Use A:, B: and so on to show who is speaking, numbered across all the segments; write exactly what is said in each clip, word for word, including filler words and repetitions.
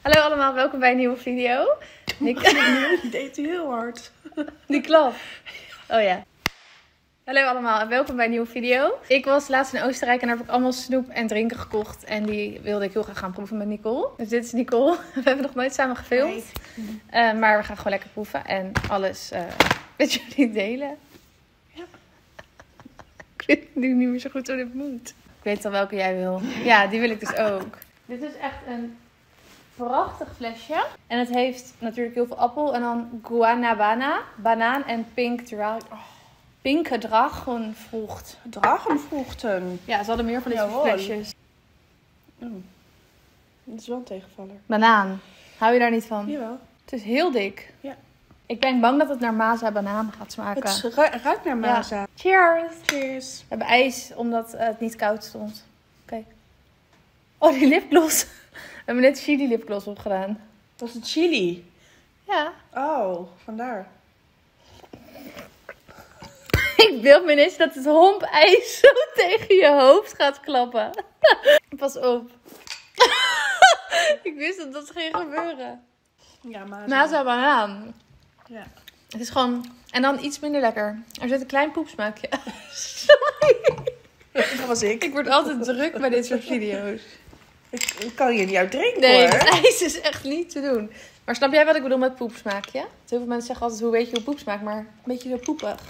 A: Hallo allemaal, welkom bij een nieuwe video.
B: Die deed heel hard.
A: Die klap. Oh ja. Hallo allemaal en welkom bij een nieuwe video. Ik was laatst in Oostenrijk en daar heb ik allemaal snoep en drinken gekocht. En die wilde ik heel graag gaan proeven met Nicole. Dus dit is Nicole. We hebben nog nooit samen gefilmd. Uh, maar we gaan gewoon lekker proeven en alles uh, met jullie delen. Ja. Ik weet nu niet meer zo goed hoe dit moet. Ik weet al welke jij wil. Ja, die wil ik dus ook. Dit is echt een prachtig flesje. En het heeft natuurlijk heel veel appel. En dan guanabana, banaan en pink dra- pinke dragonvrucht.
B: Dragonvruchten.
A: Ja, ze hadden meer van deze
B: Jawohl.
A: flesjes.
B: Oh. Dat is wel een tegenvaller.
A: Banaan. Hou je daar niet van?
B: Jawel.
A: Het is heel dik.
B: Ja.
A: Ik ben bang dat het naar Maza banaan gaat smaken.
B: Het ru- ruikt naar Maza.
A: Ja. Cheers.
B: Cheers.
A: We hebben ijs omdat uh, het niet koud stond. Kijk. Oh, die lipgloss. We hebben net chili lipgloss opgedaan.
B: Dat is het chili.
A: Ja.
B: Oh, vandaar.
A: Ik beeld me ineens dat het hompijs zo tegen je hoofd gaat klappen. Pas op. Ik wist dat dat ging gebeuren.
B: Ja, Maza.
A: Maza banaan.
B: Ja.
A: Het is gewoon... En dan iets minder lekker. Er zit een klein poepsmaakje. Sorry.
B: Dat was ik.
A: Ik word altijd druk bij dit soort video's.
B: Ik, ik kan hier niet uit drinken
A: Nee,
B: hoor.
A: het ijs is echt niet te doen. Maar snap jij wat ik bedoel met poepsmaakje? Heel veel mensen zeggen altijd, hoe weet je hoe poep smaakt? Maar een beetje zo poepig.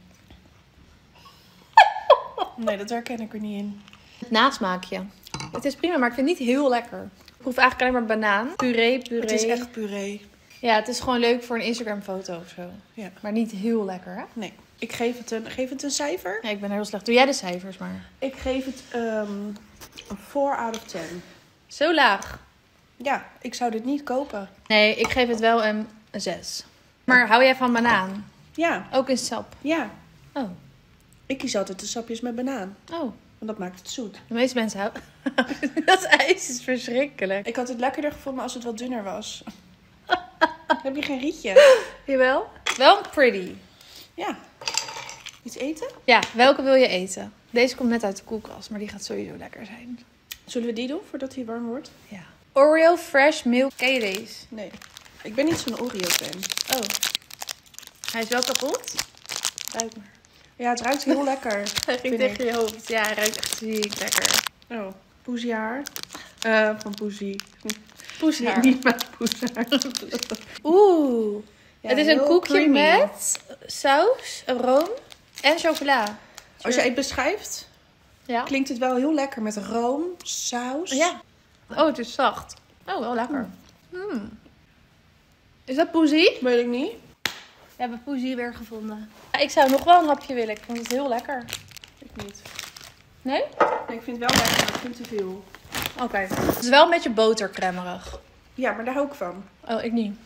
B: Nee, dat herken ik er niet in.
A: Het nasmaakje. Het is prima, maar ik vind het niet heel lekker. Ik proef eigenlijk alleen maar banaan. Puree, puree.
B: Het is echt puree.
A: Ja, het is gewoon leuk voor een Instagram foto of zo.
B: Ja.
A: Maar niet heel lekker, hè?
B: Nee. Ik geef het een, geef het een cijfer.
A: Ja, ik ben heel slecht. Doe jij de cijfers maar.
B: Ik geef het um, een vier out of tien.
A: Zo laag.
B: Ja, ik zou dit niet kopen.
A: Nee, ik geef het wel een, een zes. Maar hou jij van banaan?
B: Ja,
A: Ook in sap?
B: ja.
A: Oh.
B: Ik kies altijd de sapjes met banaan.
A: Oh.
B: Want dat maakt het zoet.
A: De meeste mensen houden... Dat ijs is verschrikkelijk.
B: Ik had het lekkerder gevonden als het wat dunner was. Heb je geen rietje?
A: Jawel? Wel pretty.
B: Ja. Iets eten?
A: Ja, welke wil je eten? Deze komt net uit de koelkast, maar die gaat sowieso lekker zijn.
B: Zullen we die doen voordat hij warm wordt?
A: Ja. Oreo Fresh Milk. Ken je deze?
B: Nee. Ik ben niet zo'n Oreo-fan.
A: Oh. Hij is wel kapot? Ruik maar.
B: Ja, het ruikt heel lekker.
A: Hij ging
B: vind
A: tegen
B: ik.
A: je hoofd. Ja, hij ruikt echt ziek lekker.
B: Oh, poesiehaar. Eh, van poesie.
A: Poeshaar.
B: Niet, niet mijn poeshaar.
A: Oeh.
B: Ja,
A: het is een
B: heel
A: koekje
B: creamy.
A: met saus, room en chocola.
B: Als jij het beschrijft,
A: Ja.
B: klinkt het wel heel lekker met room, saus.
A: Ja. Oh, het is zacht. Oh, wel lekker. Mm. Is dat poesie?
B: Weet ik niet.
A: We hebben poesie weer gevonden. Ja, ik zou nog wel een hapje willen. Ik vond het heel lekker.
B: Ik niet.
A: Nee?
B: Nee, ik vind het wel lekker, maar ik vind te veel.
A: Oké. Okay. Het is wel een beetje botercremmerig.
B: Ja, maar daar hou ik van.
A: Oh, ik niet.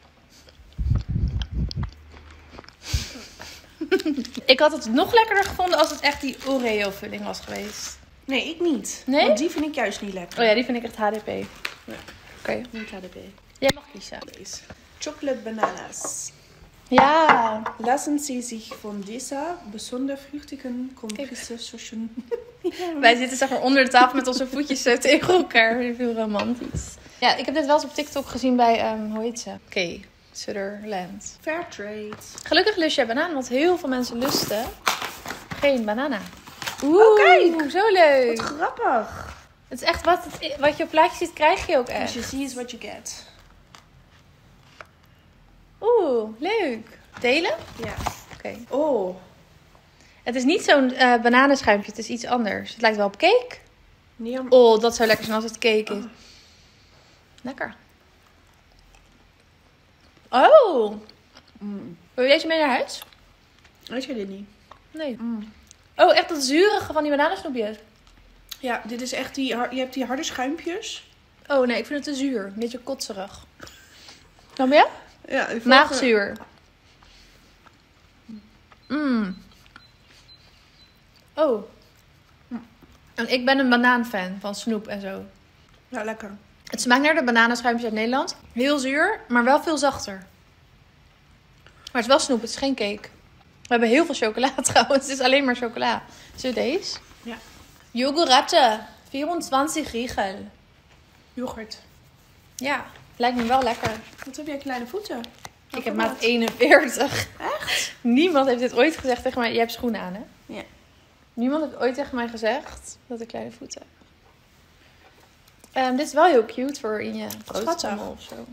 A: Ik had het nog lekkerder gevonden als het echt die Oreo-vulling was geweest.
B: Nee, ik niet.
A: Nee?
B: Want die vind ik juist niet lekker.
A: Oh ja, die vind ik echt H D P. Oké.
B: Ja.
A: Okay.
B: Niet H D P.
A: Jij mag kiezen.
B: Deze. Chocolate bananas.
A: Ja.
B: Lassen Sie sich von dieser besonder fruchtigen Kompresse-Soschen.
A: Wij zitten zeg maar onder de tafel met onze voetjes zo tegen elkaar. Heel romantisch. Ja, ik heb dit wel eens op TikTok gezien bij, um, hoe heet ze? Kay Sutherland.
B: Fairtrade.
A: Gelukkig lust jij banaan, want heel veel mensen lusten geen banana. Oeh,
B: Oh, kijk.
A: zo leuk.
B: Wat grappig.
A: Het is echt wat, het, wat je op plaatje ziet, krijg je ook
B: As
A: echt.
B: you see is what you get.
A: Oeh, leuk. Delen?
B: Ja.
A: Oké. Okay.
B: Oh.
A: Het is niet zo'n uh, bananenschuimpje, het is iets anders. Het lijkt wel op cake.
B: Niet om...
A: Oh, dat zou lekker zijn als het cake is.
B: Oh.
A: Lekker. Oh.
B: Mm.
A: Wil je deze mee naar huis?
B: Weet je dit niet?
A: Nee.
B: Mm.
A: Oh, echt dat zurige van die bananensnoepjes.
B: Ja, dit is echt die... har- Je hebt die harde schuimpjes.
A: Oh nee, ik vind het te zuur. Een beetje kotserig. Snap je?
B: Ja, die
A: Maagzuur. Mm. Oh. En ik ben een banaanfan van snoep en zo.
B: Ja, lekker.
A: Het smaakt naar de bananenschuimpjes uit Nederland. Heel zuur, maar wel veel zachter. Maar het is wel snoep, het is geen cake. We hebben heel veel chocola trouwens. Het is alleen maar chocola. Zullen we deze?
B: Ja.
A: Yoguratte. vierentwintig riegel.
B: Yoghurt.
A: Ja, lijkt me wel lekker.
B: Wat heb jij kleine voeten?
A: Ik heb maat eenenveertig.
B: Echt?
A: Niemand heeft dit ooit gezegd tegen mij. Je hebt schoenen aan, hè?
B: Ja.
A: Niemand heeft ooit tegen mij gezegd dat ik kleine voeten heb. Um, dit is wel heel cute voor in je broodtrommel of zo.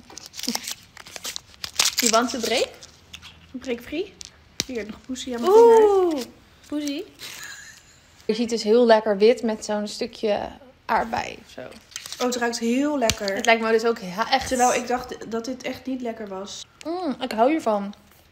A: You want to break?
B: Break free. Hier, nog poesie aan mijn vinger.
A: Oeh, poesie. Je ziet dus heel lekker wit met zo'n stukje aardbei of zo.
B: Oh, het ruikt heel lekker.
A: Het lijkt me dus ook ja, echt...
B: Terwijl ik dacht dat dit echt niet lekker was.
A: Mm, ik hou hiervan.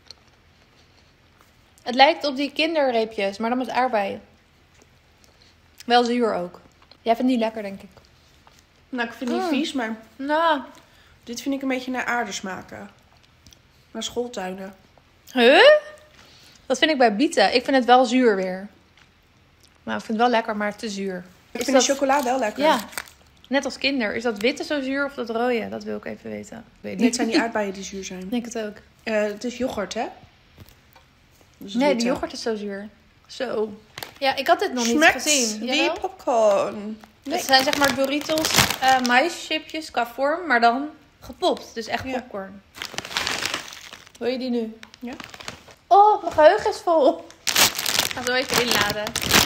A: Het lijkt op die kinderreepjes, maar dan met aardbeien. Wel zuur ook. Jij vindt het niet lekker, denk ik.
B: Nou, ik vind het niet
A: Mm.
B: vies, maar
A: Nou,
B: dit vind ik een beetje naar aarde smaken. Naar schooltuinen.
A: huh? Dat vind ik bij bieten. Ik vind het wel zuur weer. Maar ik vind het wel lekker, maar te zuur.
B: Ik
A: Is
B: vind
A: dat-
B: de chocola wel lekker.
A: Ja, net als kinder. Is dat witte zo zuur of dat rode? Dat wil ik even weten. Ik weet
B: Nee, het zijn die aardbeien die zuur zijn.
A: Ik denk het ook.
B: Uh, het is yoghurt, hè? Dus
A: Nee,
B: witte.
A: die yoghurt is zo zuur. Zo. Ja, ik had dit nog niet
B: Smekt
A: gezien.
B: wie
A: Jawel?
B: popcorn. Nee.
A: Het zijn zeg maar Doritos uh, maïschipjes qua vorm, maar dan gepopt. Dus echt
B: Ja.
A: popcorn. Wil je die nu?
B: Ja.
A: Oh, mijn geheugen is vol. Ik ga zo even inladen.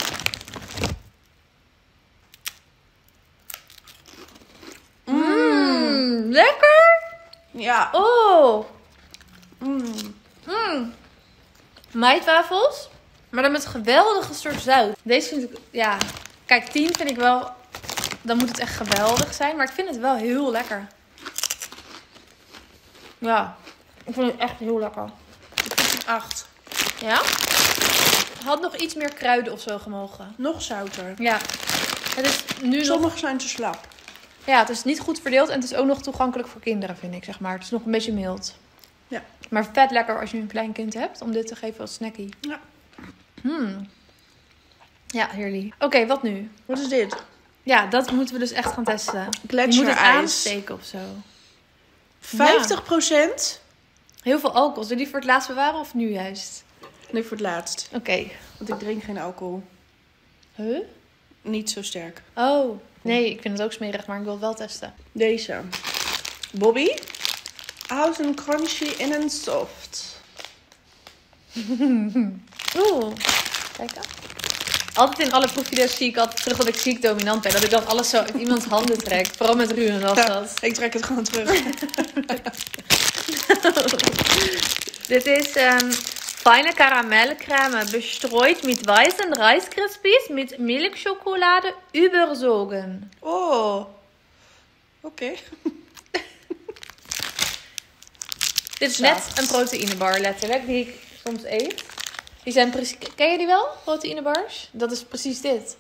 A: Mmm, lekker.
B: Ja.
A: Oh.
B: Mm.
A: Mm. Maïswafels, maar dan met geweldige soort zout. Deze vind ik, ja, kijk, tien vind ik wel, dan moet het echt geweldig zijn. Maar ik vind het wel heel lekker. Ja, ik vind het echt heel lekker.
B: Ik vind een acht.
A: Ja? Had nog iets meer kruiden of zo gemogen.
B: Nog zouter.
A: Ja. Het is nu nog,
B: Sommige zijn te slap.
A: ja, het is niet goed verdeeld en het is ook nog toegankelijk voor kinderen, vind ik, zeg maar. Het is nog een beetje mild.
B: Ja.
A: Maar vet lekker als je een klein kind hebt, om dit te geven als snackie.
B: Ja.
A: Hmm. Ja, heerlijk. Oké, wat nu?
B: Wat is dit?
A: Ja, dat moeten we dus echt gaan testen. Je moet het
B: Gletsjerijs.
A: aansteken of zo.
B: vijftig procent?
A: Heel veel alcohol. Zullen we die voor het laatst bewaren of nu juist?
B: Nee, voor het laatst.
A: Oké.
B: Want ik drink geen alcohol.
A: Huh?
B: Niet zo sterk.
A: Oh. Nee, ik vind het ook smerig, maar ik wil het wel testen.
B: Deze. Bobby. Oud en crunchy en een soft.
A: Oeh. Kijk dan. Altijd in alle proefvideo's zie ik altijd terug dat ik ziek dominant ben. Dat ik dan alles zo uit iemands handen trek. Vooral met Ruben was dat.
B: Ik trek het gewoon terug.
A: Dit is um, feine Karamellcreme bestreut mit weißen Reiskrispies mit Milchschokolade überzogen.
B: Oh. Oké. Okay.
A: Dit is
B: Zacht.
A: net een proteïnebar, letterlijk, die ik soms eet. Die zijn precies... Ken je die wel, proteïnebars? Dat is precies dit.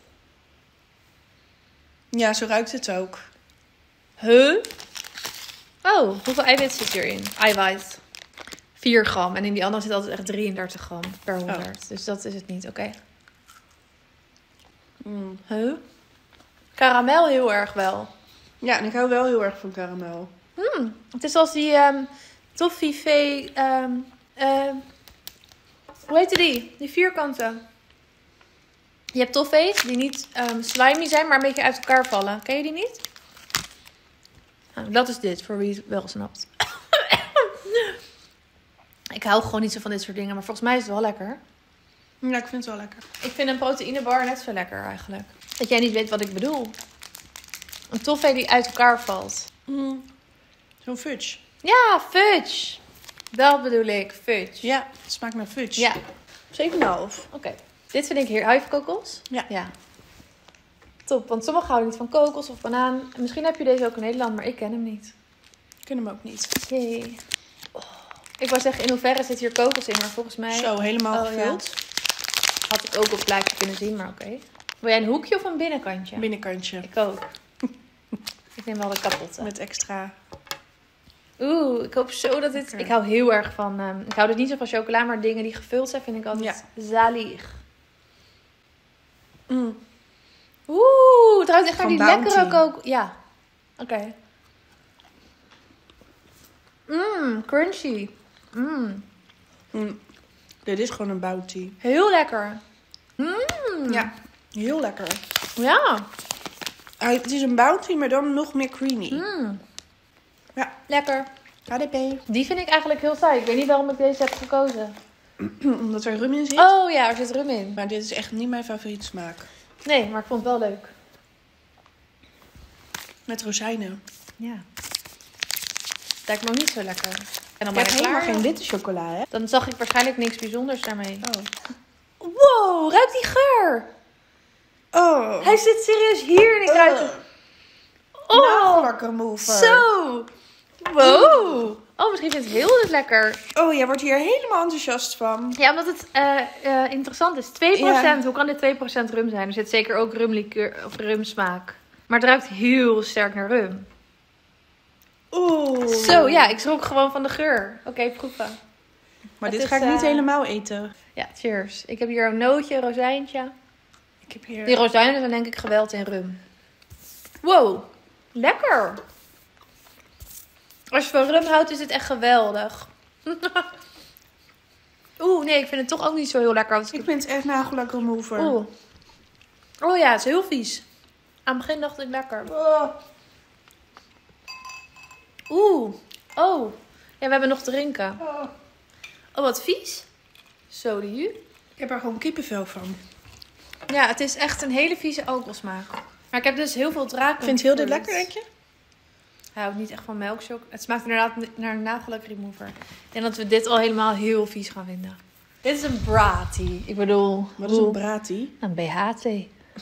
B: Ja, zo ruikt het ook.
A: Huh? Oh, hoeveel eiwit zit hierin? Eiwit. vier gram. En in die andere zit altijd echt drieëndertig gram per honderd. Dus dat is het niet, oké. Okay.
B: Mm.
A: Huh? Karamel heel erg wel.
B: Ja, en ik hou wel heel erg van karamel.
A: Hmm, het is als die um, toffifee... Um, uh, hoe heet die? Die vierkanten. Je hebt toffees die niet um, slimy zijn, maar een beetje uit elkaar vallen. Ken je die niet? Nou, dat is dit, voor wie het wel snapt. Ik hou gewoon niet zo van dit soort dingen, maar volgens mij is het wel lekker.
B: Ja, ik vind het wel lekker.
A: Ik vind een proteïnebar net zo lekker eigenlijk. Dat jij niet weet wat ik bedoel. Een toffee die uit elkaar valt.
B: Mm. Zo'n fudge.
A: Ja, fudge. Dat bedoel ik, fudge.
B: Ja, het smaakt naar fudge.
A: Ja,
B: zeven komma vijf.
A: oké. Okay. Dit vind ik hier. Hou je van kokos?
B: Ja.
A: Ja. Top, want sommigen houden niet van kokos of banaan. En misschien heb je deze ook in Nederland, maar ik ken hem niet.
B: Ik ken hem ook niet.
A: Yay. Oh. Ik wou zeggen, in hoeverre zit hier kokos in, maar volgens mij...
B: Zo, helemaal
A: Oh,
B: gevuld.
A: Had ik ook op het plaatje kunnen zien, maar oké. Okay. Wil jij een hoekje of een binnenkantje?
B: Binnenkantje.
A: Ik ook. Ik neem wel de kapotte.
B: Met extra.
A: Oeh, ik hoop zo dat dit...
B: Lekker.
A: Ik hou heel erg van... Um, ik hou dus niet zo van chocola, maar dingen die gevuld zijn vind ik altijd zalig.
B: Mm.
A: Oeh, het ruikt echt naar
B: Van
A: die
B: Bounty.
A: lekkere kook. Ja, oké. Okay. Mmm, crunchy. Mmm,
B: Mm. Dit is gewoon een bounty.
A: heel lekker. Mmm.
B: Ja, heel lekker.
A: Ja.
B: Hij- Het is een bounty, maar dan nog meer creamy.
A: Mm.
B: Ja,
A: Lekker.
B: H D P.
A: Die vind ik eigenlijk heel saai. Ik weet niet waarom ik deze heb gekozen.
B: Omdat er rum in zit.
A: Oh ja, er zit rum in.
B: Maar dit is echt niet mijn favoriete smaak.
A: Nee, maar ik vond het wel leuk.
B: Met rozijnen.
A: Ja. Lijkt me ook niet zo lekker. En dan
B: Ik
A: ben
B: heb
A: je
B: helemaal
A: klaar.
B: geen witte chocola, hè?
A: Dan zag ik waarschijnlijk niks bijzonders daarmee.
B: Oh.
A: Wow, ruik die geur.
B: Oh.
A: Hij zit serieus hier en ik ruik het. Oh,
B: Nagellak remover.
A: zo. Wow. Oh, misschien vindt het heel dus lekker.
B: Oh, jij wordt hier helemaal enthousiast van.
A: Ja, omdat het eh, eh, interessant is. twee procent,
B: Ja.
A: hoe kan dit twee procent rum zijn? Er zit zeker ook rumlikeur of rumsmaak. Maar het ruikt heel sterk naar rum.
B: Oeh.
A: Zo, ja, ik schrok gewoon van de geur. Oké, proeven.
B: Maar
A: Het
B: dit
A: is,
B: ga ik niet
A: eh,
B: helemaal eten.
A: Ja, cheers. Ik heb hier een nootje, een rozijntje.
B: Ik heb hier...
A: Die rozijnen zijn denk ik geweld in rum. Wow, lekker. Als je van rum houdt, is het echt geweldig. Oeh, nee, ik vind het toch ook niet zo heel lekker. Want
B: Ik vind het echt nagellak remover.
A: Oeh. Oh ja, het is heel vies. Aan het begin dacht ik lekker.
B: Oh.
A: Oeh. Oh. Ja, we hebben nog te drinken.
B: Oh.
A: Oh, wat vies. Zo, die hier.
B: Ik heb er gewoon kippenvel van.
A: Ja, het is echt een hele vieze alcoholsmaak. Maar ik heb dus heel veel draken.
B: Vindt heel dit lekker, denk je?
A: Hij houdt niet echt van melkchoc. Het smaakt inderdaad naar een nagellak remover. Ik denk dat we dit al helemaal heel vies gaan vinden. Dit is een brati. Ik bedoel...
B: Wat is een brati?
A: Een B H T.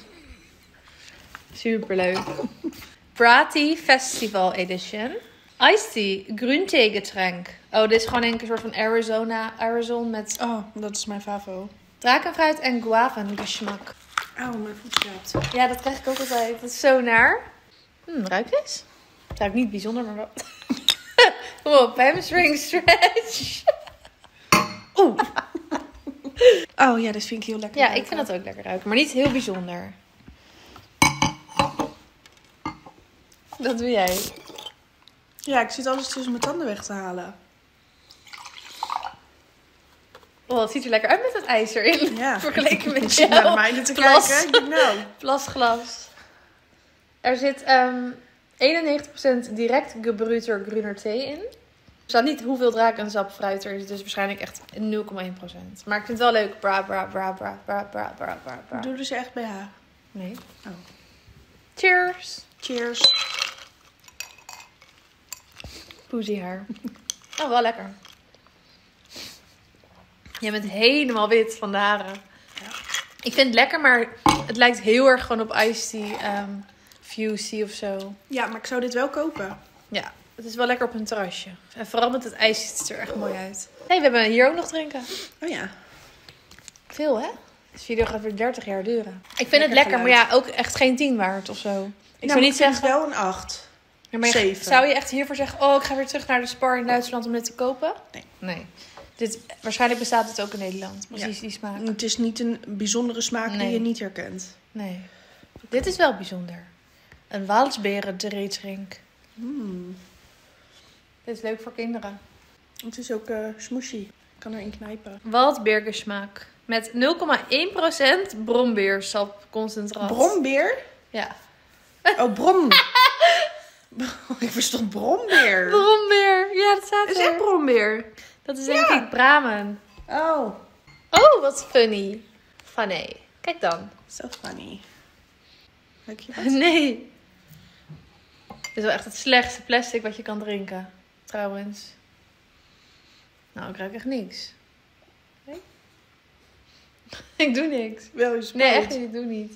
A: Superleuk. Brati Festival Edition. Iced tea, groenthee getränk. Oh, dit is gewoon een soort van Arizona, Arizona met
B: Oh, dat is mijn favo.
A: drakenfruit en guavengeschmak.
B: Auw, mijn voet slaapt.
A: Ja, dat krijg ik ook altijd. Dat is zo naar. Hm, ruikt eens. Het ruikt niet bijzonder, maar wel. Kom op, hamstring stretch.
B: Oeh. Oh ja, dit vind ik heel lekker.
A: Ja, ik vind dat ook lekker ruiken, maar niet heel bijzonder. Dat doe jij.
B: Ja, ik zit alles tussen mijn tanden weg te halen.
A: Oh, het ziet er lekker uit met het ijs erin.
B: Ja.
A: Vergeleken met
B: Ik zit
A: jou.
B: naar mij te
A: Plas.
B: kijken. Ik denk nou.
A: Plasglas. Er zit ehm eenennegentig procent direct gebruiter groener thee in. Er staat niet hoeveel drakensap fruit er is, dus waarschijnlijk echt nul komma één procent. Maar ik vind het wel leuk. Bra, bra, bra, bra, bra, bra, bra, bra, bra.
B: Doe dus echt B H.
A: Nee.
B: Oh.
A: Cheers.
B: Cheers.
A: Poesie haar. Oh, wel lekker. Jij bent helemaal wit van de haren.
B: Ja.
A: Ik vind het lekker, maar het lijkt heel erg gewoon op iced tea, um, Fusey of zo.
B: Ja, maar ik zou dit wel kopen.
A: Ja, het is wel lekker op een terrasje. En vooral met het ijs ziet het er echt mooi uit. Hé, hey, we hebben hier ook nog drinken.
B: Oh ja.
A: Veel, hè? Deze video gaat weer dertig jaar duren. Ik vind
B: Lekker
A: het lekker,
B: geluid.
A: maar ja, ook echt geen tien waard of zo. Ik
B: Nou,
A: zou
B: maar
A: niet
B: ik vind
A: zeggen...
B: het wel een acht.
A: Ja, maar je-
B: zeven.
A: zou je echt hiervoor zeggen, oh, ik ga weer terug naar de Spar in Duitsland om dit te kopen?
B: Nee.
A: Nee. Dit, waarschijnlijk bestaat het ook in Nederland. Precies
B: Ja.
A: die smaak.
B: Het is niet een bijzondere smaak
A: Nee.
B: die je niet herkent.
A: Nee. Dit is wel bijzonder. Een Waalsberen drink.
B: Mm.
A: Dit is leuk voor kinderen.
B: Het is ook uh, smooshy. Ik kan erin knijpen.
A: Waldberger smaak. Met nul komma één procent brombeersapconcentraat.
B: Brombeer?
A: Ja.
B: Oh, brom. Ik verstond brombeer.
A: Brombeer. Ja, dat staat
B: Het is
A: er.
B: echt brombeer.
A: Dat is denk
B: Ja.
A: ik Bramen.
B: Oh,
A: Oh, wat funny. Funny. Kijk dan.
B: so funny. Leuk je wat?
A: Nee. Dit is wel echt het slechtste plastic wat je kan drinken. Trouwens. Nou, ik ruik echt niks. Nee? Ik doe niks.
B: Wel eens
A: Nee, echt niet. Ik doe niet.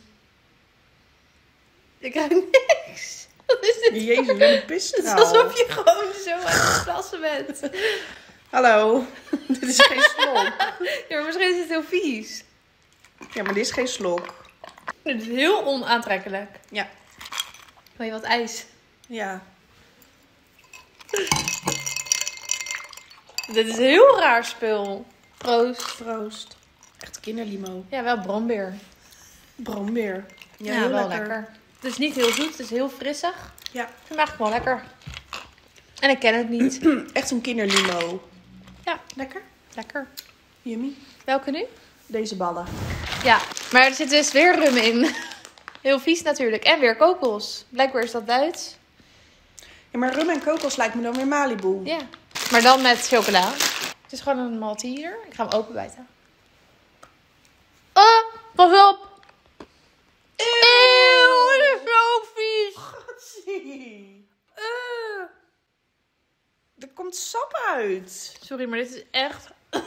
A: Ik ruik niks. Wat is dit?
B: Jezus, wat een
A: Het is
B: pisstraal.
A: alsof je gewoon zo aan het plassen bent.
B: Hallo. Dit is geen slok.
A: Ja, maar misschien is het heel vies.
B: Ja, maar dit is geen slok.
A: Dit is heel onaantrekkelijk.
B: Ja.
A: Wil je wat ijs?
B: Ja.
A: Dit is heel raar spul. Proost.
B: Proost. Echt kinderlimo.
A: Ja, wel brombeer.
B: Brombeer.
A: Ja,
B: Ja, heel
A: wel
B: lekker.
A: lekker. Het is niet heel zoet, het is heel frissig.
B: Ja.
A: Ik vind hem eigenlijk wel lekker. En ik ken het niet.
B: Echt een kinderlimo.
A: Ja,
B: Lekker.
A: lekker.
B: Yummy.
A: Welke nu?
B: Deze ballen.
A: Ja, maar er zit dus weer rum in. Heel vies natuurlijk. En weer kokos. Blijkbaar is dat Duits.
B: Ja, maar rum en kokos lijkt me dan weer Malibu.
A: Ja. Maar dan met chocola. Het is gewoon een Malteser. Ik ga hem openbijten. Oh, pas op. Eeuw, dit is zo vies.
B: Gatsie.
A: Uh.
B: Er komt sap uit.
A: Sorry, maar dit is echt...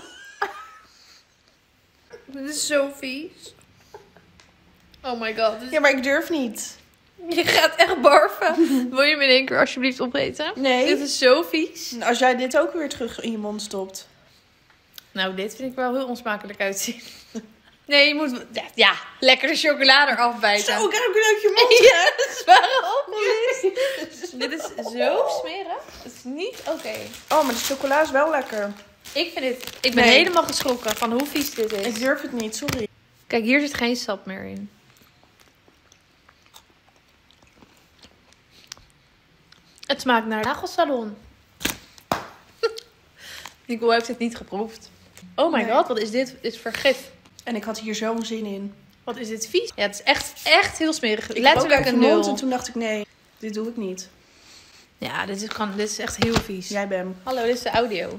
A: dit is zo vies. Oh my god. Dit is...
B: Ja, maar ik durf niet.
A: Je gaat echt barven. Wil je hem in één keer alsjeblieft opeten?
B: Nee.
A: Dit is zo vies.
B: Als jij dit ook weer terug in je mond stopt.
A: Nou, dit vind ik wel heel onsmakelijk uitzien. Nee, je moet... Ja, ja lekker de chocolade eraf bijten.
B: Zo, kijk ook uit je mond.
A: Ja, dat is waar opgelicht. Dit is zo smerig. Het is niet oké. Okay.
B: Oh, maar de chocola is wel lekker.
A: Ik vind dit... Ik ben
B: Nee.
A: helemaal geschrokken van hoe vies dit is.
B: Ik durf het niet, sorry.
A: Kijk, hier zit geen sap meer in. Het smaakt naar nagelsalon. Nicole heeft het niet geproefd. Oh my
B: Nee.
A: god, wat is dit? Dit is vergif.
B: En ik had hier zo'n zin in.
A: Wat is dit vies? Ja, het is echt, echt heel smerig.
B: Ik
A: Letterlijk
B: heb ook
A: een
B: uit je mond
A: nul.
B: en toen dacht ik, nee, dit doe ik niet.
A: Ja, dit is, gewoon, dit is echt heel vies.
B: Jij bent.
A: Hallo, dit is de audio.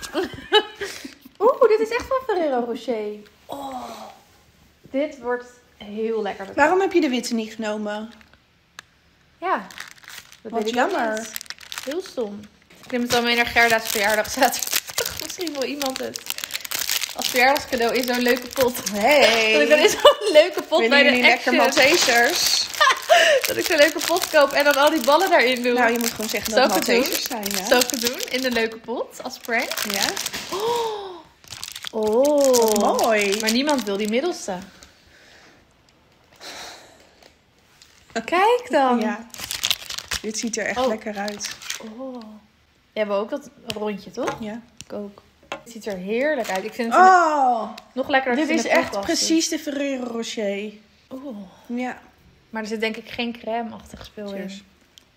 A: Oeh, dit is echt van Ferrero Rocher. Oh, dit wordt heel lekker.
B: Waarom heb je de witte niet genomen?
A: Ja, dat
B: Wat
A: weet ik ook
B: jammer.
A: niet. Heel stom. Ik neem het al mee naar Gerda's verjaardag zaterdag. Misschien wil iemand het. Als verjaardagscadeau is zo'n leuke pot.
B: Hey.
A: Dat ik dan in zo'n leuke pot
B: Willen
A: bij de
B: jullie lekker
A: Action.
B: Maltesers?
A: Dat ik zo'n leuke pot koop en dan al die ballen daarin doe.
B: Nou, je moet gewoon zeggen
A: Zal
B: dat
A: ik het doen?
B: Maltesers zijn, ja.
A: Zal ik het doen? In de leuke pot als prank?
B: Ja.
A: Oh. Oh.
B: Mooi.
A: Maar niemand wil die middelste. Kijk dan.
B: Ja. Dit ziet er echt
A: Oh.
B: lekker uit.
A: Oh. We hebben ook dat rondje, toch?
B: Ja.
A: Ik ook. Het ziet er heerlijk uit. Ik vind het
B: Oh,
A: nog lekkerder.
B: dit
A: als
B: is
A: het in de
B: echt
A: koelkast
B: precies de Ferrero Rocher.
A: zit. Oeh.
B: Ja.
A: Maar er zit denk ik geen crème-achtig spul
B: Cheers.
A: in.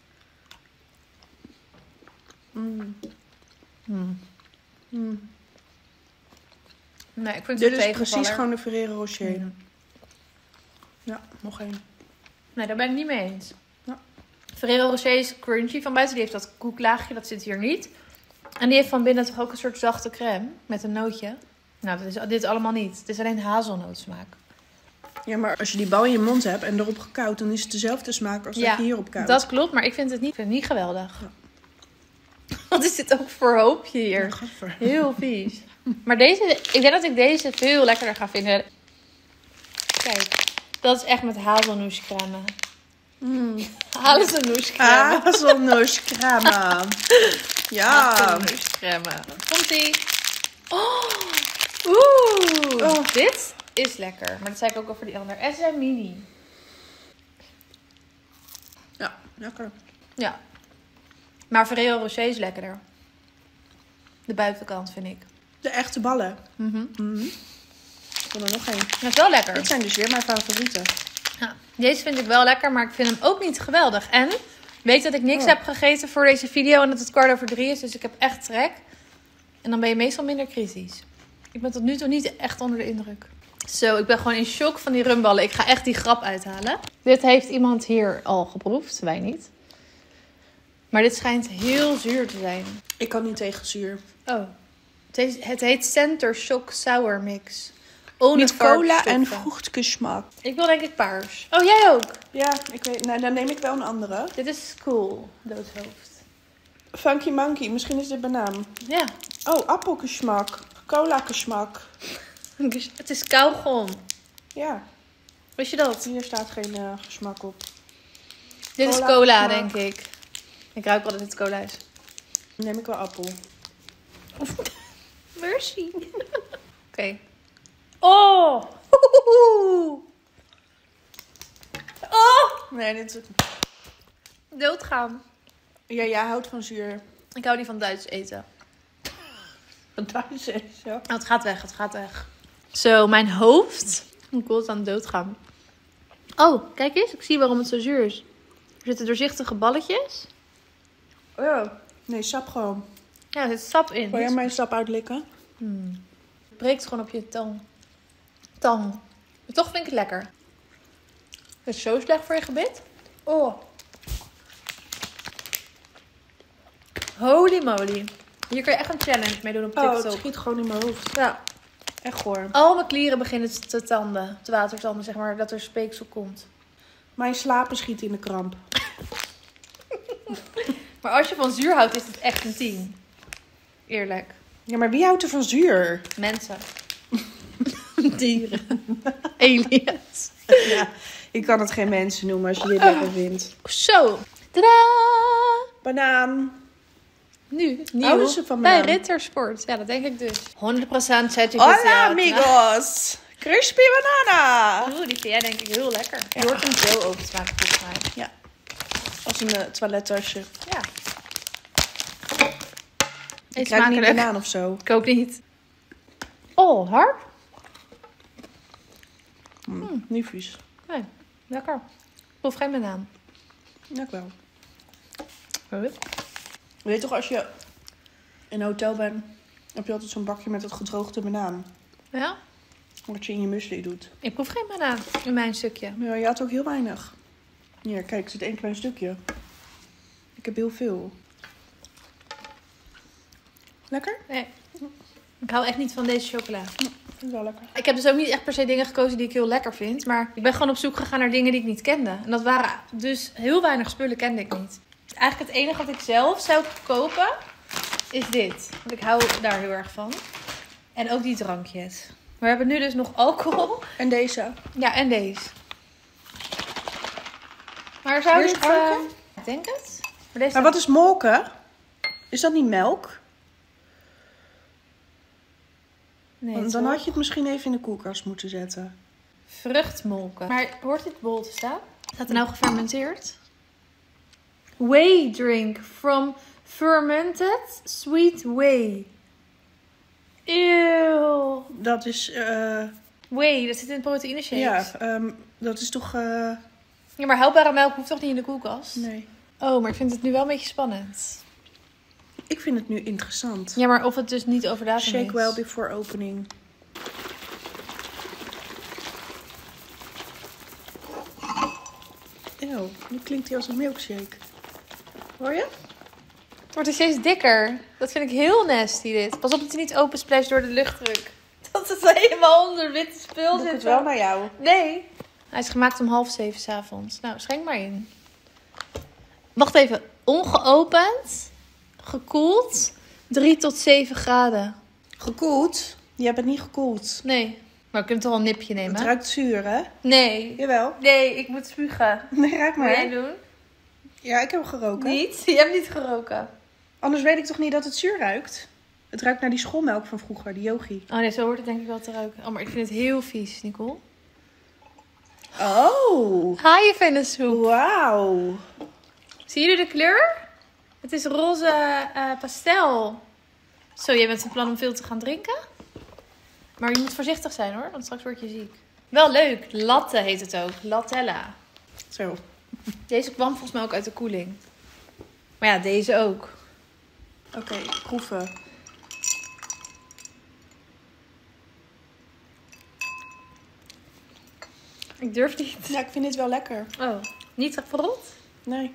B: Mm.
A: Hmm.
B: Mm.
A: Nee, ik vind het
B: Dit
A: een
B: is
A: tegenvaller.
B: precies gewoon de Ferrero Rocher.
A: Mm.
B: Ja, nog één.
A: Nee, daar ben ik niet mee eens.
B: Ja.
A: Ferrero Rocher is crunchy van buiten. Die heeft dat koeklaagje, dat zit hier niet. En die heeft van binnen toch ook een soort zachte crème met een nootje. Nou, dat is dit allemaal niet. Het is alleen hazelnootsmaak.
B: Ja, maar als je die bal in je mond hebt en erop gekauwd, dan is het dezelfde smaak als
A: Ja,
B: dat je hierop koudt.
A: Dat klopt, maar ik vind het niet, ik vind het niet geweldig. Wat is dit ook voor hoopje hier?
B: Ja, gadver.
A: Heel vies. Maar deze, ik denk dat ik deze veel lekkerder ga vinden. Kijk, dat is echt met hazelnoescrème.
B: Mm.
A: Hazelnoescrème.
B: Hazelnoescrème. Ja.
A: Hazelnoescrème. Komt-ie. Oh. Oeh.
B: Oh.
A: Dit is lekker. Maar dat zei ik ook al voor die andere. En ze zijn mini.
B: Ja, lekker.
A: Ja. Maar Ferrero Rocher is lekkerder. De buitenkant vind ik.
B: De echte ballen.
A: Mhm.
B: Mhm. Ik wil er nog één.
A: Dat is wel lekker.
B: Dit zijn dus weer mijn favorieten.
A: Ja, deze vind ik wel lekker, maar ik vind hem ook niet geweldig. En weet dat ik niks
B: Oh.
A: heb gegeten voor deze video en dat het kwart over drie is. Dus ik heb echt trek. En dan ben je meestal minder kritisch. Ik ben tot nu toe niet echt onder de indruk. Zo, ik ben gewoon in shock van die rumballen. Ik ga echt die grap uithalen. Dit heeft iemand hier al geproefd, wij niet. Maar dit schijnt heel zuur te zijn.
B: Ik kan niet tegen zuur.
A: Oh. Het heet, het heet Center Shock Sour Mix. Ohne
B: Met cola en
A: varkensstoffen.
B: vruchtgesmak.
A: Ik wil denk ik paars. Oh, jij ook?
B: Ja, ik weet. Nou, dan neem ik wel een andere.
A: Dit is cool, doodshoofd.
B: Funky Monkey, misschien is dit banaan.
A: Ja.
B: Oh, appelgesmak. Cola-gesmak.
A: Het is kauwgom.
B: Ja,
A: Wist je dat?
B: hier staat geen uh, gesmak op.
A: Dit is
B: Cola
A: cola,
B: smaak.
A: denk ik. Ik ruik wel dat het cola is.
B: Dan neem ik wel appel.
A: Mercy. Oké. Oh! Oh!
B: Nee, dit is...
A: Doodgaan.
B: Ja, jij houdt van zuur.
A: Ik hou niet van Duits eten.
B: Dat is echt zo.
A: Oh, het gaat weg, het gaat weg. Zo, mijn hoofd. Ik wil het aan het doodgaan. Oh, kijk eens. Ik zie waarom het zo zuur is. Er zitten doorzichtige balletjes.
B: Oh, nee, sap gewoon.
A: Ja, er zit sap in.
B: Wil jij mijn sap uitlikken?
A: Hmm. Het breekt gewoon op je tong. Tang. Maar toch vind ik het lekker. Het is zo slecht voor je gebit. Oh. Holy moly. Hier kun je echt een challenge mee doen op
B: Oh,
A: TikTok.
B: het schiet gewoon in mijn hoofd.
A: Ja.
B: Echt goor.
A: Al mijn klieren beginnen te tanden. Te watertanden, zeg maar. Dat er speeksel komt.
B: Mijn slapen schiet in de kramp.
A: Maar als je van zuur houdt, is het echt een tien. Eerlijk.
B: Ja, maar wie houdt er van zuur?
A: Mensen. Dieren. Aliens.
B: Ja, ik kan het geen mensen noemen als je dit lekker vindt.
A: Zo. Tadaa!
B: Banaan.
A: Nu, nieuw.
B: Houden ze van
A: bij
B: banaan?
A: Rittersport. Ja, dat denk ik dus. honderd procent certificaat.
B: Hola amigos. Crispy banana.
A: Oeh, die vind jij denk ik heel lekker. Je hoort hem zo over te maken volgens mij.
B: Ja. Als een uh, toilettasje.
A: Ja.
B: Ik
A: Eet
B: ruik niet
A: smakelijk.
B: banaan of zo.
A: Ik ook niet. Oh, hard?
B: Mm, Niet vies.
A: Nee, lekker. Proef geen banaan.
B: Ja, ik wel.
A: Huh?
B: Je weet toch, als je in een hotel bent, heb je altijd zo'n bakje met dat gedroogde banaan.
A: Ja?
B: Wat je in je muesli doet.
A: Ik proef geen banaan in mijn stukje.
B: Ja, je had ook heel weinig. Hier, kijk, er zit één klein stukje. Ik heb heel veel. Lekker?
A: Nee. Ik hou echt niet van deze chocola.
B: Ik vind het wel lekker.
A: Ik heb dus ook niet echt per se dingen gekozen die ik heel lekker vind. Maar ik ben gewoon op zoek gegaan naar dingen die ik niet kende. En dat waren dus heel weinig spullen kende ik niet. Eigenlijk het enige wat ik zelf zou kopen is dit. Want ik hou daar heel erg van. En ook die drankjes. We hebben nu dus nog alcohol.
B: En deze.
A: Ja, en deze. Maar zou
B: Deze
A: dit...
B: dranken?
A: Uh, ik denk het. Maar, deze
B: Maar wat is molken? Is dat niet melk?
A: Nee,
B: Want
A: het
B: dan
A: hoort-
B: had je het misschien even in de koelkast moeten zetten.
A: Vruchtmolken. Maar hoort dit bol te staan? Staat er nou gefermenteerd? Whey drink from fermented sweet whey. Eeuw.
B: Dat is, eh
A: Whey, dat zit in proteïne shakes.
B: ja,
A: Ja.
B: ehm, dat is toch, eh
A: ja, maar houdbare melk hoeft toch niet in de koelkast?
B: nee.
A: Oh, maar ik vind het nu wel een beetje spannend.
B: Ik vind het nu interessant.
A: Ja, maar of het dus niet over datum is.
B: Shake well before opening. Eeuw, nu klinkt hij als een milkshake. Hoor je?
A: Het wordt er steeds dikker. Dat vind ik heel nasty dit. Pas op dat hij niet open splasht door de luchtdruk. Dat het helemaal onder witte spul
B: Doe
A: zit.
B: ik het wel naar jou.
A: Nee. Hij is gemaakt om half zeven 's avonds. Nou, schenk maar in. Wacht even. Ongeopend. Gekoeld. drie tot zeven graden.
B: Gekoeld? Je hebt het niet gekoeld.
A: Nee. Maar we kunnen toch wel een nipje nemen?
B: Het ruikt zuur, hè?
A: Nee.
B: Jawel.
A: Nee, ik moet spugen.
B: Nee, ruik
A: Wil jij
B: maar.
A: doen?
B: Ja, ik heb hem geroken.
A: Niet? Je hebt niet geroken.
B: Anders weet ik toch niet dat het zuur ruikt? Het ruikt naar die schoolmelk van vroeger, die yogi.
A: Oh nee, zo hoort het denk ik wel te ruiken. Oh, maar ik vind het heel vies, Nicole.
B: Oh,
A: Haaienvennensoep.
B: wauw.
A: Zien jullie de kleur? Het is roze eh, pastel. Zo, jij bent van plan om veel te gaan drinken? Maar je moet voorzichtig zijn hoor, want straks word je ziek. Wel leuk. Latte heet het ook. Latella.
B: Zo.
A: Deze kwam volgens mij ook uit de koeling. Maar ja, deze ook.
B: Oké, proeven.
A: Ik durf niet.
B: Ja, ik vind dit wel lekker.
A: Oh, niet verrot?
B: Nee.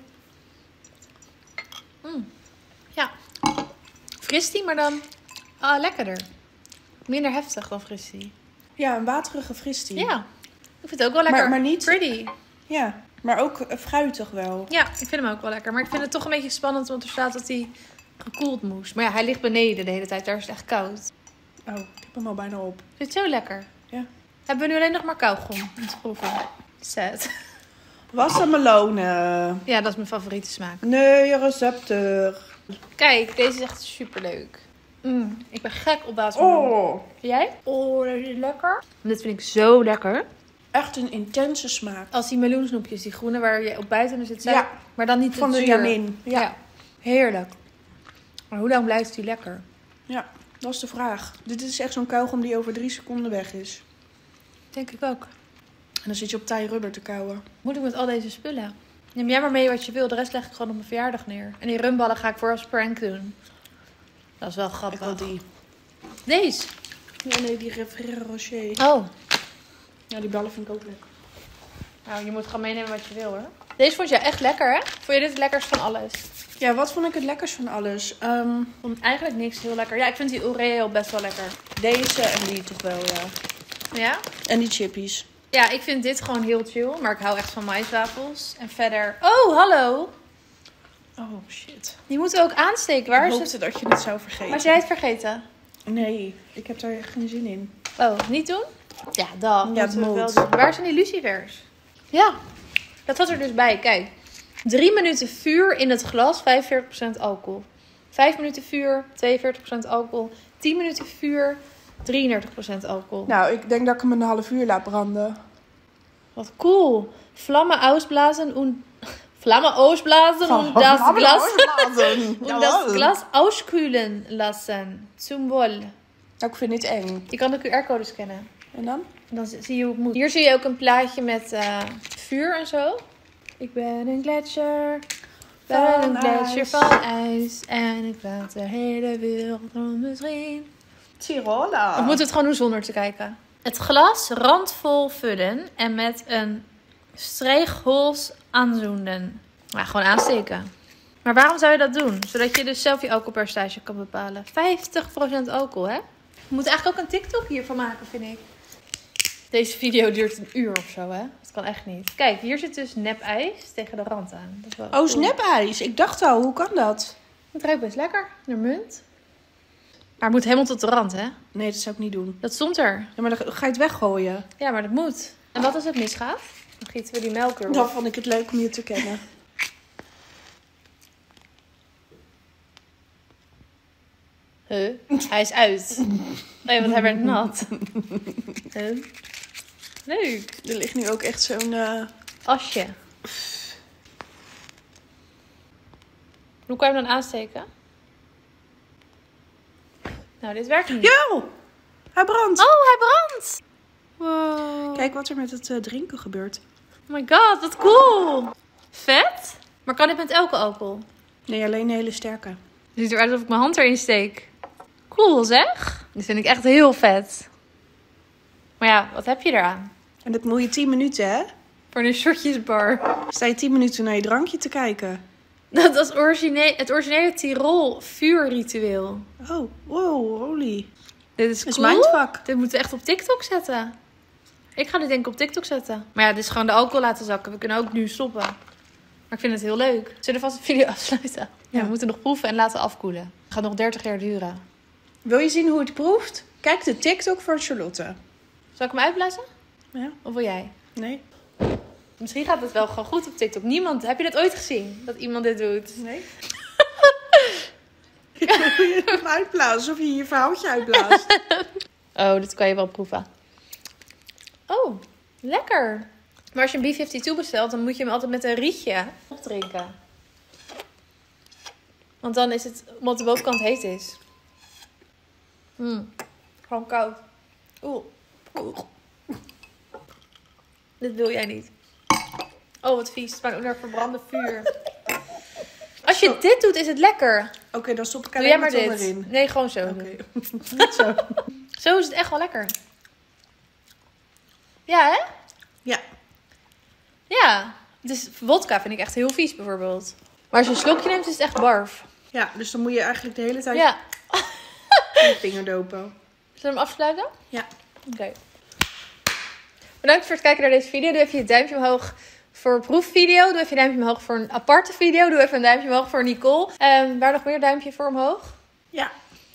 A: Mm. Ja. Fristie, maar dan ah, lekkerder. Minder heftig dan fristie.
B: Ja, een waterige fristie.
A: Ja. Ik vind het ook wel lekker.
B: Maar, maar niet...
A: Pretty.
B: Ja, maar ook eh, fruitig wel.
A: Ja, ik vind hem ook wel lekker. Maar ik vind het toch een beetje spannend, want er staat dat hij gekoeld moest. Maar ja, hij ligt beneden de hele tijd. Daar is het echt koud.
B: Oh, ik heb hem al bijna op.
A: Ik vind het zo lekker.
B: Ja.
A: Hebben we nu alleen nog maar kauwgom om te proeven. Sad.
B: Wassermelonen.
A: Ja, dat is mijn favoriete smaak.
B: Nee, recepter.
A: Kijk, deze is echt superleuk. Mm, ik ben gek op watermeloen.
B: Oh,
A: Vind jij? Oh, deze is lekker. Dit vind ik zo lekker.
B: echt een intense smaak.
A: Als die meloensnoepjes, die groene waar je op buiten zit. Zijn,
B: Ja.
A: Maar dan niet
B: Van
A: te
B: de
A: zuur.
B: Jamin.
A: Ja.
B: Ja.
A: Heerlijk. Maar hoe lang blijft die lekker?
B: Ja, dat is de vraag. Dit is echt zo'n kauwgom die over drie seconden weg is.
A: Denk ik ook.
B: En dan zit je op taai rubber te kauwen.
A: Moet ik met al deze spullen? Neem jij maar mee wat je wil. De rest leg ik gewoon op mijn verjaardag neer. En die rumballen ga ik voor als prank doen. Dat is wel
B: Ik
A: grappig.
B: wil die.
A: Deze.
B: Ja, nee, die Ferrero Rocher.
A: Oh.
B: Ja, die ballen vind ik ook lekker.
A: Nou, je moet gewoon meenemen wat je wil hoor. Deze vond je echt lekker hè? Vond je dit het lekkerst van alles?
B: Ja, wat vond ik het lekkers van alles? Um,
A: Ik vond eigenlijk niks heel lekker. Ja, ik vind die Oreo best wel lekker.
B: deze en die toch wel, ja.
A: Ja?
B: En die chippies.
A: Ja, ik vind dit gewoon heel chill. Maar ik hou echt van maiswafels. En verder... Oh, hallo!
B: Oh, shit.
A: Die moeten we ook aansteken. Waar
B: Ik
A: is
B: hoopte
A: het?
B: dat je het zou vergeten.
A: Was jij het vergeten?
B: Nee, ik heb daar echt geen zin in.
A: Oh, niet doen? Ja, dat
B: Ja,
A: moeten we
B: het
A: wel
B: moet.
A: doen. Waar zijn die lucifers? Ja, dat zat er dus bij. Kijk. Drie minuten vuur in het glas, vijfenveertig procent alcohol. Vijf minuten vuur, tweeënveertig procent alcohol. Tien minuten vuur, drieëndertig procent alcohol.
B: Nou, ik denk dat ik hem een half uur laat branden.
A: Wat cool. Vlammen ausblasen und... Vlammen ausblasen und das Glas... und das Glas auskühlen lassen. Zum Wohl.
B: Nou, ik vind dit eng.
A: Je kan de Q R-code scannen.
B: En dan?
A: En dan zie je hoe het moet. Hier zie je ook een plaatje met uh, vuur en zo. Ik ben een gletsjer. Ik ben
B: Van
A: een gletsjer
B: ijs.
A: van ijs. En ik laat de hele wereld om misschien.
B: Tirola.
A: Of moeten we het gewoon doen zonder te kijken? Het glas randvol vullen en met een strijkhols aanzoenden. Nou, gewoon aansteken. Maar waarom zou je dat doen? Zodat je dus zelf je alcoholpercentage kan bepalen. vijftig procent alcohol, hè? We moeten eigenlijk ook een TikTok hiervan maken, vind ik. Deze video duurt een uur of zo, hè? Dat kan echt niet. Kijk, hier zit dus nep ijs tegen de rand aan. Dat is wel
B: Oh,
A: cool.
B: snapijs. Ik dacht al, hoe kan dat?
A: Het ruikt best lekker, naar munt. Maar het moet helemaal tot de rand, hè?
B: Nee, dat zou ik niet doen.
A: Dat stond er.
B: Ja, maar dan ga je het weggooien.
A: Ja, maar dat moet. En wat als het misgaat? Dan gieten we die melk erop.
B: Dan vond ik het leuk om je te kennen.
A: Huh? Hij is uit. Nee, want hij werd nat. Huh? Leuk.
B: Er ligt nu ook echt zo'n... Uh...
A: Asje. Hoe kan je hem dan aansteken? Nou, dit werkt niet.
B: Yo! Hij brandt.
A: Oh, hij brandt! Wow.
B: Kijk wat er met het uh, drinken gebeurt.
A: Oh my god, wat cool! Vet? Maar kan dit met elke alcohol?
B: Nee, alleen een hele sterke.
A: Het ziet eruit alsof ik mijn hand erin steek. Cool zeg. Dit vind ik echt heel vet. Maar ja, wat heb je eraan?
B: En dat moet je tien minuten, hè?
A: Voor een shotjesbar.
B: Sta je tien minuten naar je drankje te kijken.
A: Dat was origine- het originele Tirol vuurritueel.
B: Oh, wow, holy.
A: Dit is
B: Dat
A: cool.
B: is mindfuck.
A: Dit moeten we echt op TikTok zetten. Ik ga dit denk ik op TikTok zetten. Maar ja, dit is gewoon de alcohol laten zakken. We kunnen ook nu stoppen. Maar ik vind het heel leuk. Zullen we vast de video afsluiten? Ja,
B: Ja.
A: we moeten nog proeven en laten afkoelen. Het gaat nog dertig jaar duren.
B: Wil je zien hoe het proeft? Kijk de TikTok van Charlotte.
A: Zal ik hem uitblazen?
B: Ja?
A: Of wil jij?
B: Nee?
A: Misschien gaat het wel gewoon goed op TikTok. Niemand, heb je dat ooit gezien? Dat iemand dit doet?
B: Nee? Wil je hem uitblazen of je je verhaaltje uitblaast?
A: Oh, dit kan je wel proeven. Oh, lekker. Maar als je een B vijfentwintig bestelt, dan moet je hem altijd met een rietje opdrinken. Want dan is het, omdat de bovenkant heet is. Mm, gewoon koud. Oeh. Oeh. Dit wil jij niet. Oh, wat vies. Het smaakt ook naar verbrande vuur. Als je dit doet, is het lekker.
B: Oké, okay, dan stop ik
A: Doe jij
B: alleen
A: maar
B: maar
A: dit.
B: erin.
A: Nee, gewoon zo.
B: Oké.
A: doen. Niet zo. Zo is het echt wel lekker. Ja, hè?
B: Ja.
A: Ja. Dus vodka vind ik echt heel vies bijvoorbeeld. Maar als je een slokje neemt, is het echt barf.
B: Ja, dus dan moet je eigenlijk de hele tijd
A: Ja.
B: je vinger dopen.
A: Zullen we hem afsluiten?
B: Ja.
A: Oké. Okay. Bedankt voor het kijken naar deze video. Doe even je duimpje omhoog voor een proefvideo. Doe even je duimpje omhoog voor een aparte video. Doe even een duimpje omhoog voor Nicole. Um, waar nog meer duimpje voor omhoog?
B: Ja.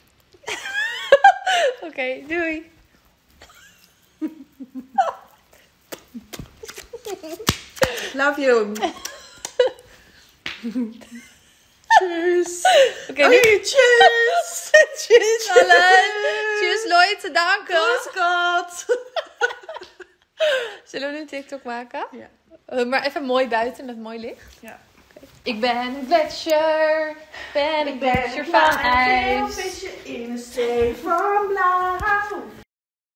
A: Oké, okay, doei.
B: Love you. Tschüss.
A: Oké,
B: Okay,
A: nu...
B: tschüss. Tschüss.
A: Allen. Tschüss Leute, danke.
B: Grüß Gott.
A: Zullen we nu TikTok maken?
B: Ja.
A: Uh, maar even mooi buiten met mooi licht.
B: Ja.
A: Okay. Ik ben een gletsjer. Ben een gletsjer van ijs.
B: in een zee van blauw.